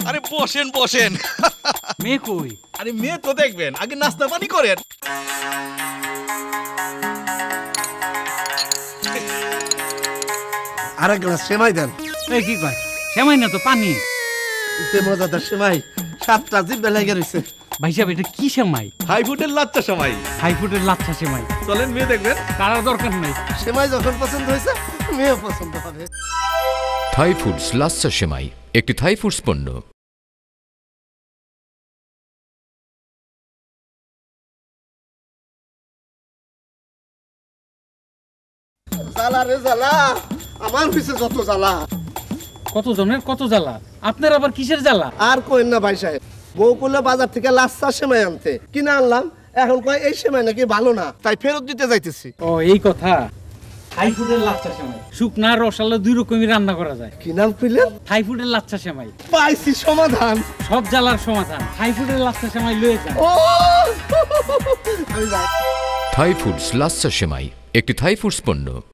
আরে বসেন বসেন। মেয়ে কই? আরে মেয়ে তো দেখবেন, আগে নাস্তা পানি করেন। আর এক গ্লাস সেমাই দেন। এই কি কয়? সেমাই না তো পানি। যে মজাদার সেমাই, সাতটা জিভে লেগে রয়েছে। ভাই সাহেব এটা কি সেমাই? হাই ফুডের লাচ্চা সময়। হাই ফুডের লাচ্ছা সেমাই। চলেন মেয়ে দেখবেন। তার দরকার নাই। সেমাই যখন পছন্দ হয়েছে, মেয়েও পছন্দ হবে। থাই ফুডস লাচ্ছা সেমাই একটি থাই ফুডস পণ্য। জ্বালা রে জ্বালা, আমার হয়েছে যত জ্বালা। কত জনের কত জ্বালা, আপনার আবার কিসের জ্বালা? আর কইন না ভাই সাহেব, বউ করলে বাজার থেকে লাচ্ছা সেমাই আনতে, কিনে আনলাম। এখন কয় এই সেমাই নাকি ভালো না, তাই ফেরত দিতে যাইতেছি। ও এই কথা। থাই ফুডের লাচ্ছা সেমাই শুকনা রসালো দুই রকমই রান্না করা যায়। কি নাম কইলেন? থাই ফুডের লাচ্ছা সেমাই, পাইছি সমাধান। সব জ্বালার সমাধান। থাই ফুডের লাচ্ছা সেমাই লয়ে যান। ও আমি যাই। থাই ফুডস লাচ্ছা সেমাই একটি থাই ফুডস পণ্য।